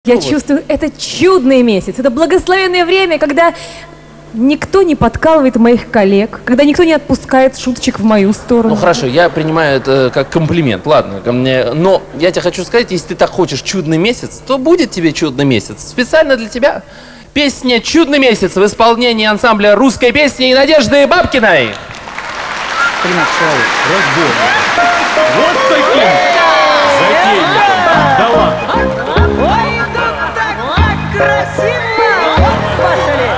Я чувствую, это чудный месяц, это благословенное время, когда никто не подкалывает моих коллег, когда никто не отпускает шуточек в мою сторону. Ну хорошо, я принимаю это как комплимент, ладно. Но я тебе хочу сказать, если ты так хочешь чудный месяц, то будет тебе чудный месяц. Специально для тебя песня «Чудный месяц» в исполнении ансамбля русской песни и Надежды Бабкиной. 13 человек, разборник. Вот с таким затейником. Да ладно. Ой, тут так красиво! Пошли!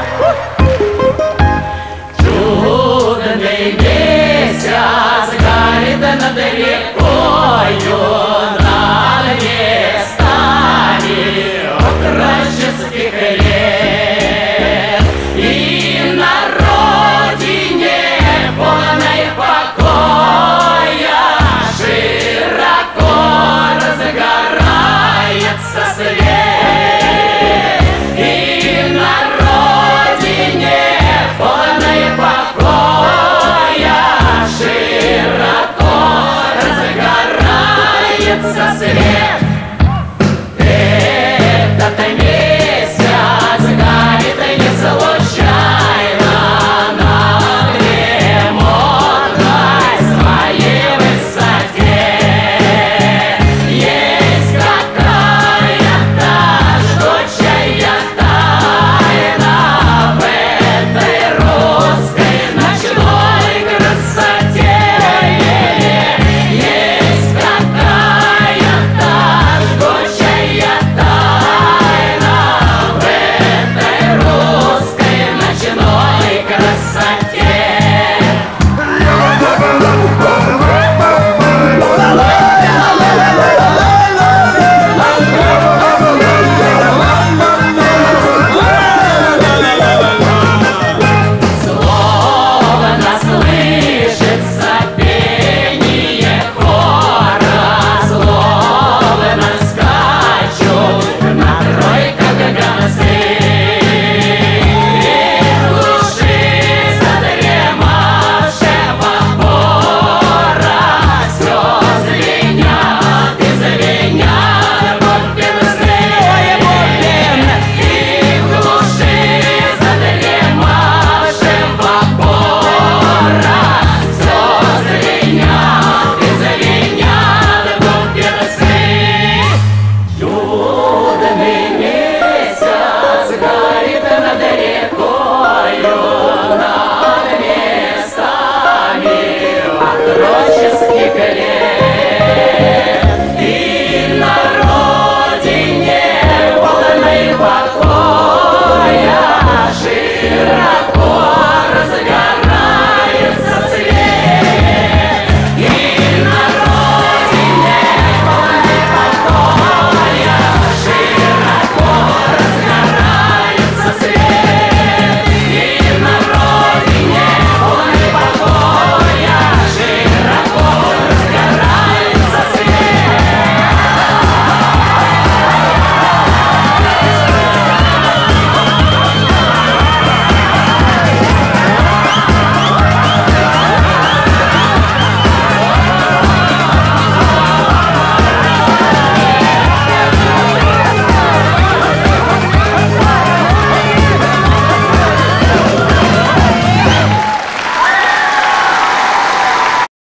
Чудный месяц горит над рекою, над местами отроческих лет.